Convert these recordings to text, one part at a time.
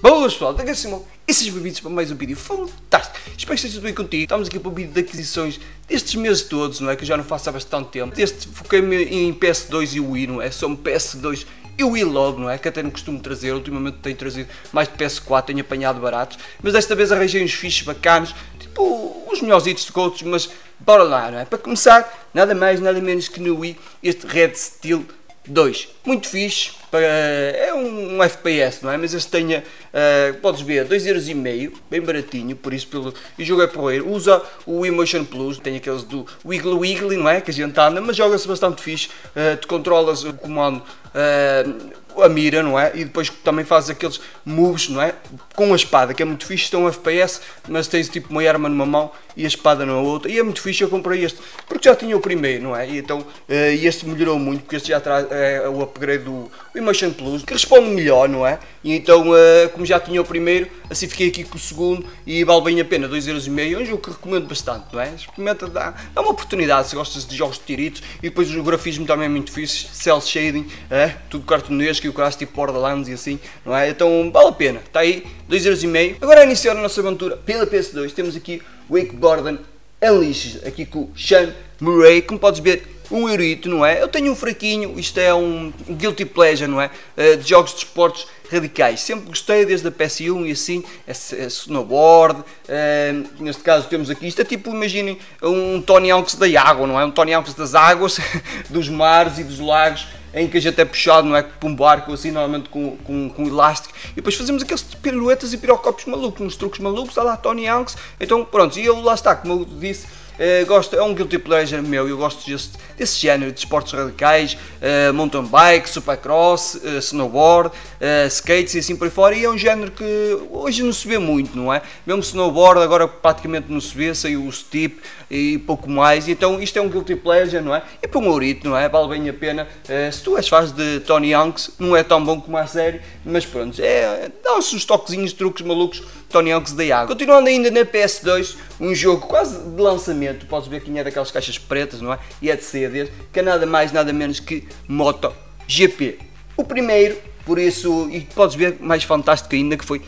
Boas pessoal, daqui a Simão e sejam bem-vindos para mais um vídeo fantástico. Espero que esteja tudo bem contigo. Estamos aqui para o vídeo de aquisições destes meses todos, não é? Que eu já não faço há bastante tempo. Foquei-me em PS2 e Wii, não é? Só PS2 e Wii logo, não é? Que até não costumo trazer, ultimamente tenho trazido mais de PS4, tenho apanhado baratos. Mas desta vez arranjei uns fichos bacanos, tipo os melhorzitos de outros, mas bora lá, não é? Para começar, nada mais, nada menos que no Wii, este Red Steel 2, muito fixe, é um FPS, não é? Mas este tenha, podes ver, 2,5€, bem baratinho, por isso e o jogo é porreiro. Usa o Emotion Plus, tem aqueles do Wiggly Wiggly, não é? Que a gente anda, mas joga-se bastante fixe, tu controlas o comando, a mira, não é? E depois também fazes aqueles moves, não é? Com a espada, que é muito fixe, estão FPS, mas tens tipo uma arma numa mão e a espada na outra, e é muito fixe. Eu comprei este, porque já tinha o primeiro, não é? E então, este melhorou muito, porque este já traz o upgrade do Emotion Plus, que responde melhor, não é? E então, como já tinha o primeiro, assim fiquei aqui com o segundo, e vale bem a pena, 2,5€, é um jogo que recomendo bastante, não é? Experimenta, dá uma oportunidade, se gostas de jogos de tiritos, e depois o grafismo também é muito fixe, cel shading, tudo cartunesco, e o crash tipo Borderlands e assim, não é? Então vale a pena, está aí, 2,5€. Agora a iniciar a nossa aventura pela PS2, temos aqui Wakeboard Unleashed, aqui com o Sean Murray, como podes ver, um eurito, não é? Eu tenho um fraquinho, isto é um guilty pleasure, não é? De jogos de esportes radicais, sempre gostei desde a PS1 e assim, snowboard, neste caso temos aqui, isto é tipo, imaginem, um Tony Hawk's da água, não é? Um Tony Hawk's das águas, dos mares e dos lagos, em que a gente é puxado, não é? Com um barco assim, normalmente com elástico, e depois fazemos aqueles piruetas e pirocópios malucos, uns truques malucos, lá Tony Hawk's. Então pronto, e eu lá está, como eu disse, gosto, é um guilty pleasure meu, eu gosto desse género de esportes radicais, mountain bike, supercross, snowboard, skates e assim por aí fora, e é um género que hoje não se vê muito, não é? Mesmo snowboard agora praticamente não se vê, saiu o steep e pouco mais, e então isto é um guilty pleasure, não é? E para um ourito, não é? Vale bem a pena, se tu és fãs de Tony Hawk's, não é tão bom como a série, mas pronto, dá-se uns toquezinhos, truques malucos, Tony Hawk's da água. Continuando ainda na PS2, um jogo quase de lançamento, podes ver que é daquelas caixas pretas, não é? E é de CDs, que é nada mais, nada menos que MotoGP. O primeiro, por isso, e podes ver, mais fantástico ainda, que foi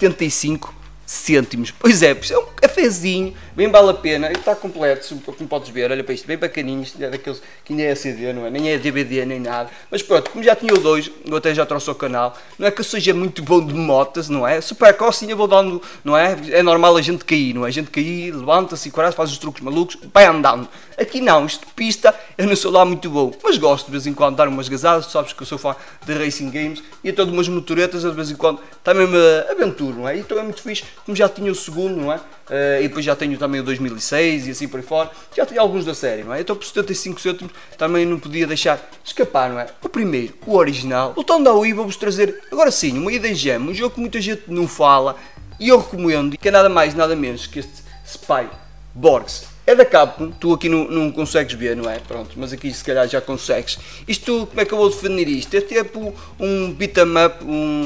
75 cêntimos. Pois é um cafezinho, bem vale a pena, está completo, como podes ver, olha para isto, bem bacaninho, isto é daqueles que ainda é CD, não é? Nem é DVD, nem nada, mas pronto, como já tinha o 2, eu até já trouxe ao canal, não é que eu seja muito bom de motas, não é? Supercross eu vou dando, não é? É normal a gente cair, não é? A gente cair, levanta-se, faz os truques malucos, vai andando. Aqui não, isto de pista, eu não sou lá muito bom, mas gosto de vez em quando de dar umas gazadas, tu sabes que eu sou fã de Racing Games, e então de umas motoretas, de vez em quando, também me aventuro, não é? Então é muito fixe, como já tinha o segundo, não é? E depois já tenho também o 2006 e assim por aí fora, já tenho alguns da série, não é? Então por 75 cêntimos também não podia deixar escapar, não é? O primeiro, o original, voltando ao Wii, vou-vos trazer, agora sim, uma Hidden Gem, um jogo que muita gente não fala, e eu recomendo, que é nada mais, nada menos que este Spy Borgs. É da Capcom, tu aqui não consegues ver, não é? Pronto, mas aqui se calhar já consegues. Isto, como é que eu vou definir isto? É tipo um beat'em up,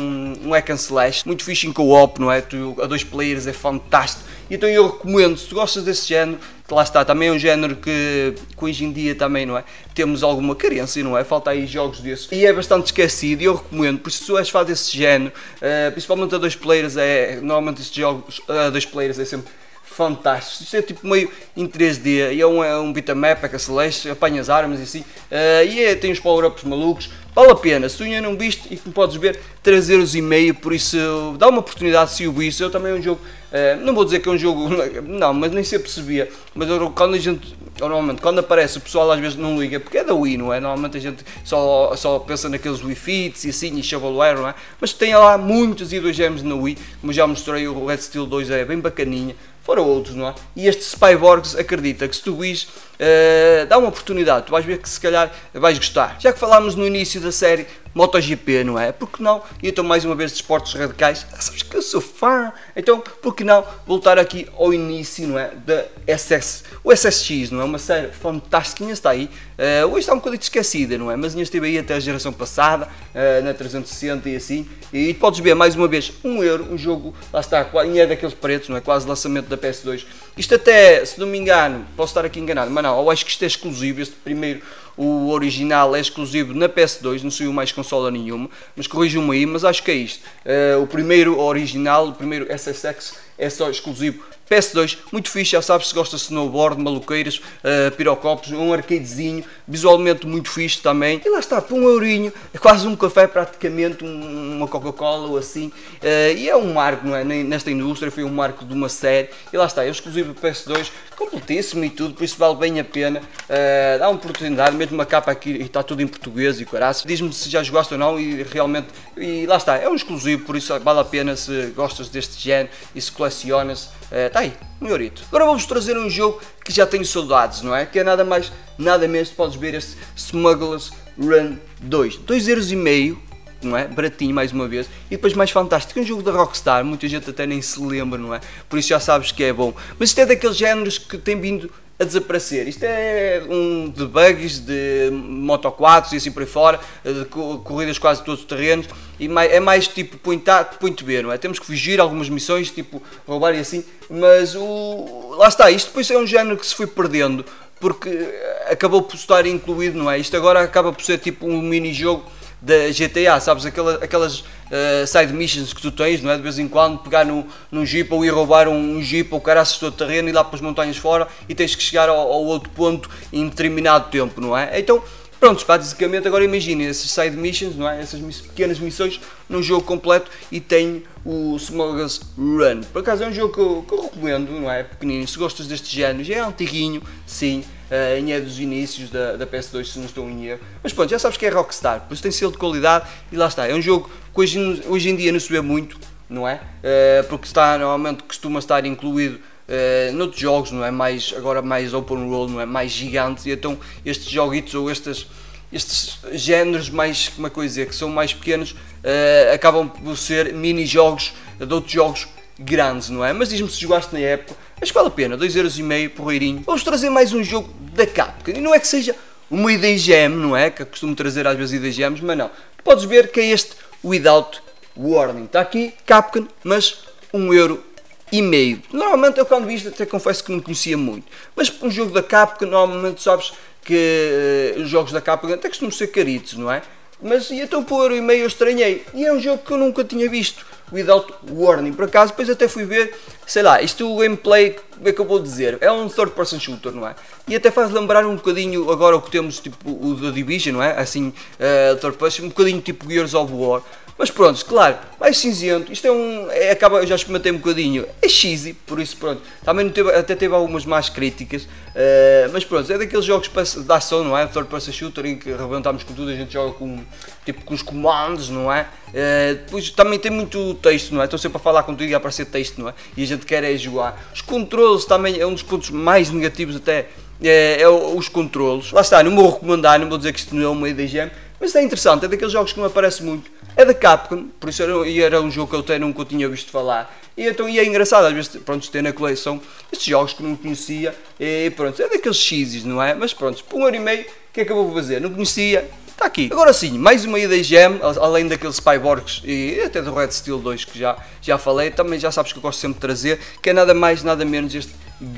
um hack and slash, muito fixe em co-op, não é? A 2 players é fantástico. Então eu recomendo, se tu gostas desse género, que lá está, também é um género que hoje em dia também, não é? Temos alguma carência, não é? Falta aí jogos desses. E é bastante esquecido, e eu recomendo, por se tu és fã desse género, principalmente a 2 players, normalmente estes jogos a 2 players é sempre fantástico, isto é tipo meio em 3D, e é um beat'em up, é que celeste, apanhas armas e assim, tem os power-ups malucos, vale a pena, se tu ainda não viste, e como podes ver, 3,5€, por isso dá uma oportunidade se o viste. Eu também é um jogo, não vou dizer que é um jogo, não, mas nem se percebia, mas quando a gente, normalmente, quando aparece, o pessoal às vezes não liga, porque é da Wii, não é? Normalmente a gente só pensa naqueles Wii Fits e assim, e shovelware, não é? Mas tem lá muitos Hidden Gems na Wii, como já mostrei, o Red Steel 2 é bem bacaninha, fora outros, não é? E este Spy Borgs, acredita que se tu vis, dá uma oportunidade, tu vais ver que se calhar vais gostar. Já que falámos no início da série MotoGP, não é? Porque não? E então mais uma vez de esportes radicais, sabes que eu sou fã, então por que não voltar aqui ao início, não é? Da o SSX, não é? Uma série fantástica, ainda está aí, hoje está um bocadinho esquecida, não é? Mas ainda esteve aí até a geração passada, na 360 e assim, e podes ver mais uma vez, €1, um jogo, lá está, e é daqueles pretos, não é? Quase lançamento da PS2. Isto até, se não me engano, posso estar aqui enganado, mas não, eu acho que isto é exclusivo, este primeiro, o original é exclusivo na PS2, não saiu mais com consola nenhuma, mas corrijam-me aí, mas acho que é isto. O primeiro original, o primeiro SSX é só exclusivo PS2, muito fixe, já sabes, se gosta de snowboard, maluqueiras, pirocopos, um arcadezinho, visualmente muito fixe também. E lá está, por um eurinho, é quase um café praticamente, uma Coca-Cola ou assim. E é um marco, não é? Nesta indústria, foi um marco de uma série. E lá está, é exclusivo do PS2, completíssimo e tudo, por isso vale bem a pena. Dá uma oportunidade, mesmo uma capa aqui, e está tudo em português e caraças. Diz-me se já jogaste ou não e realmente, e lá está, é um exclusivo, por isso vale a pena se gostas deste género e se colecionas. Está aí, um eurito. Agora vamos trazer um jogo que já tenho saudades, não é? Que é nada mais, nada menos, podes ver este Smugglers Run 2. 2,5€, não é? Baratinho mais uma vez. E depois mais fantástico, é um jogo da Rockstar, muita gente até nem se lembra, não é? Por isso já sabes que é bom. Mas isto é daqueles géneros que tem vindo a desaparecer. Isto é de bugs, de Moto 4 e assim por aí fora, de corridas quase todos os terrenos, e é mais tipo point A que point B, não é? Temos que fugir algumas missões, tipo roubar e assim, mas lá está, isto depois é um género que se foi perdendo, porque acabou por estar incluído, não é? Isto agora acaba por ser tipo um mini-jogo da GTA, sabes, aquelas side missions que tu tens, não é? De vez em quando pegar num jeep ou ir roubar um jeep ou caraças todo terreno e ir lá para as montanhas fora e tens que chegar ao outro ponto em determinado tempo, não é? Então, pronto, basicamente agora imaginem essas side missions, não é? Essas pequenas missões num jogo completo e tem o Smugglers Run. Por acaso é um jogo que eu recomendo, não é? Pequenino, se gostas deste género, já é antiguinho, sim. É dos inícios da PS2, se não estou em erro, mas pronto, já sabes que é Rockstar, por isso tem selo de qualidade e lá está, é um jogo que hoje em dia não se vê muito, não é? Porque normalmente costuma estar incluído noutros jogos, não é? Agora mais open world, não é? Mais gigantes, e então estes joguitos ou estes géneros mais, como é que eu ia dizer, que são mais pequenos, acabam por ser mini-jogos de outros jogos grandes, não é? Mas diz-me se jogaste na época, acho que vale a pena, 2,5€, porreirinho. Vamos trazer mais um jogo da Capcom, e não é que seja uma IDGM, não é? Que eu costumo trazer às vezes IDGMs, mas não. Tu podes ver que é este Without Warning, está aqui Capcom, mas 1,5€. Normalmente eu quando vi isto até confesso que não conhecia muito, mas um jogo da Capcom, normalmente sabes que os jogos da Capcom até costumam ser caritos, não é? Mas e então por 1,5€ eu estranhei, e é um jogo que eu nunca tinha visto, Without Warning, por acaso depois até fui ver, sei lá, isto o gameplay, como é que eu vou dizer, é um third person shooter, não é? E até faz lembrar um bocadinho agora o que temos, tipo o The Division, não é? Assim, third person, um bocadinho tipo Gears of War. Mas pronto, claro, mais cinzento, isto eu já experimentei um bocadinho, é cheesy, por isso pronto, também até teve algumas más críticas, mas pronto, é daqueles jogos de ação, não é? Third person shooter em que arrebentamos com tudo, a gente joga com os comandos, não é? Depois também tem muito texto, não é? Estou sempre a falar contigo e a aparecer texto, não é? E a gente quer jogar. Os controles também é um dos pontos mais negativos até, os controles. Lá está, não vou recomendar, não vou dizer que isto não é uma IDGM, mas é interessante, é daqueles jogos que não aparece muito. É da Capcom, por isso era um jogo que eu até nunca tinha visto falar. E então é engraçado, às vezes, pronto, ter na coleção estes jogos que não conhecia. E pronto, é daqueles cheesies, não é? Mas pronto, por 1,5€, o que é que eu vou fazer? Não conhecia, está aqui. Agora sim, mais uma IDGM, além daqueles Spyborgs e até do Red Steel 2 que já falei. Também já sabes que eu gosto sempre de trazer, que é nada mais, nada menos este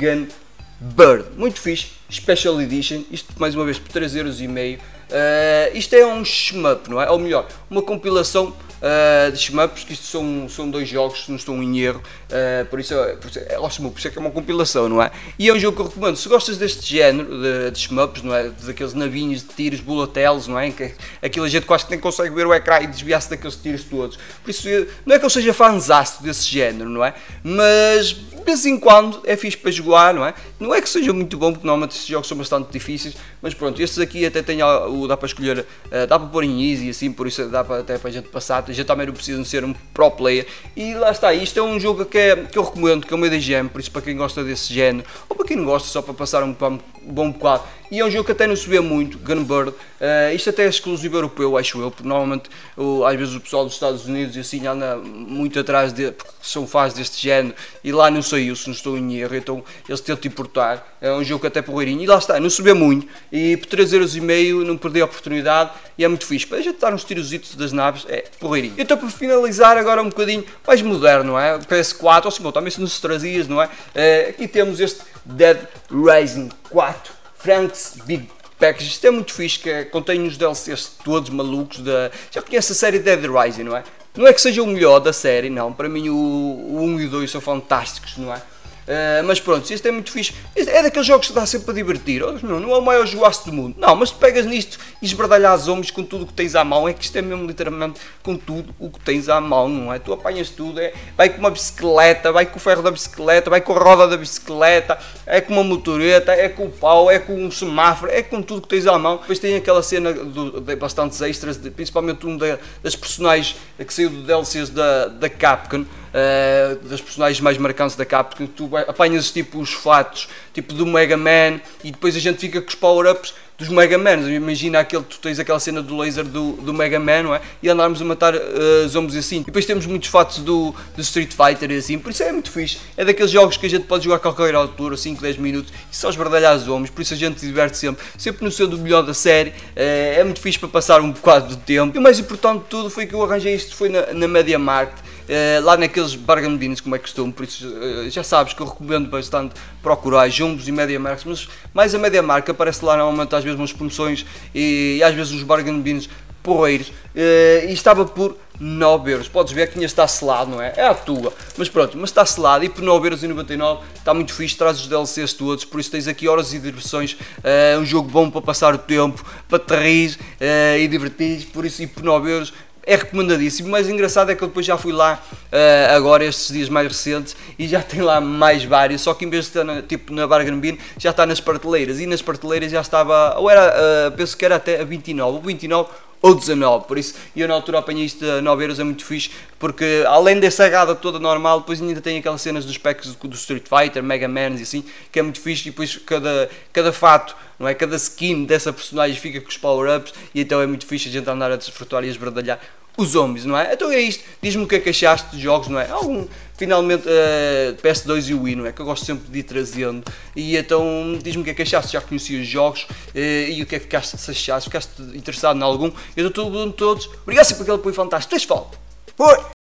Gunbird. Muito fixe, Special Edition, isto mais uma vez por 3,5€. Isto é um shmup, não é? Ou melhor, uma compilação de shmups, que isto são dois jogos, se não estou em erro, por isso é que é uma compilação, não é? E é um jogo que eu recomendo, se gostas deste género de shmups, não é? Daqueles navinhos de tiros, bullet hells, não é? Que aquilo a gente quase que nem consegue ver o ecrã e desviar-se daqueles tiros todos, por isso não é que eu seja fanzaço desse género, não é? Mas de vez em quando é fixe para jogar, não é? Não é que seja muito bom, porque normalmente estes jogos são bastante difíceis, mas pronto, estes aqui até têm dá para escolher, dá para pôr em easy assim, por isso dá até para a gente passar, a gente também não precisa de ser um pro player, e lá está, isto é um jogo que eu recomendo, que é o meu IDGM, por isso para quem gosta desse género, ou para quem não gosta, só para passar um bom bocado, e é um jogo que até não se vê muito, Gunbird, isto até é exclusivo europeu, acho eu, porque normalmente às vezes o pessoal dos Estados Unidos e assim anda muito atrás porque são fãs deste género, e lá não saiu, se não estou em erro, então eles tentam importar, é um jogo que até porreirinho, e lá está, não se vê muito, e por 3,5€ não perdi a oportunidade, e é muito fixe, para a gente dar uns tirositos das naves, é porreirinho. Então para finalizar agora um bocadinho mais moderno, não é? PS4, ou se bom, também se nos trazias, não é? Aqui temos este Dead Rising 4, Frank's Big packs. Isto é muito fixe, que contém os DLCs todos malucos. Já conhece a série Dead Rising, não é? Não é que seja o melhor da série, não. Para mim o 1 e o 2 são fantásticos, não é? Mas pronto, isto é muito fixe. É daqueles jogos que dá sempre para divertir. Não é o maior jogaço do mundo. Não, mas tu pegas nisto e esbardalhas zombies com tudo o que tens à mão. É que isto é mesmo literalmente com tudo o que tens à mão, não é? Tu apanhas tudo, vai com uma bicicleta, vai com o ferro da bicicleta, vai com a roda da bicicleta, é com uma motoreta, é com o pau, é com um semáforo, é com tudo que tens à mão. Depois tem aquela cena de bastantes extras, principalmente das personagens que saiu do DLCs da Capcom. Das personagens mais marcantes da Capcom, tu apanhas tipo os fatos tipo do Mega Man e depois a gente fica com os power-ups dos Mega Man. Imagina tu tens aquela cena do laser do Mega Man, não é? E andarmos a matar zombies assim. E depois temos muitos fatos do Street Fighter e assim, por isso é muito fixe. É daqueles jogos que a gente pode jogar a qualquer altura, 5, 10 minutos, e só esbardalhar zombies, por isso a gente se diverte sempre no seu do melhor da série. É muito fixe para passar um bocado de tempo. E o mais importante de tudo foi que eu arranjei isto, foi na MediaMarkt. Lá naqueles bargain bins, como é costume, por isso já sabes que eu recomendo bastante procurar Jumbos e MediaMarkt, mas mais a MediaMarkt aparece lá normalmente às vezes umas promoções e às vezes uns bargain bins porreiros, e estava por 9€, podes ver que ainda está selado, não é? É a tua, mas pronto, mas está selado e por 9,99€ está muito fixe, traz os DLCs todos, por isso tens aqui horas e diversões, um jogo bom para passar o tempo, para te rir e divertir, por isso e por 9€. É recomendadíssimo. O mais engraçado é que eu depois já fui lá agora estes dias mais recentes e já tem lá mais vários, só que em vez de estar tipo na bargain bin já está nas prateleiras, e nas prateleiras já estava, ou era, penso que era até a 29 ou 19, por isso eu na altura apanhei isto a 9€, é muito fixe, porque além dessa agada toda normal, depois ainda tem aquelas cenas dos packs do Street Fighter, Mega Man e assim, que é muito fixe, e depois cada fato, não é? Cada skin dessa personagem fica com os power-ups, e então é muito fixe a gente andar a desfrutar e a esbardalhar os zombies, não é? Então é isto, diz-me o que é que achaste de jogos, não é? Finalmente PS2 e o Wii, não é? Que eu gosto sempre de ir trazendo, e então diz-me o que é que achaste, já conhecia os jogos, e o que é que ficaste interessado em algum. Eu estou todo todos, obrigado sempre por aquele apoio fantástico, tens falta. Foi!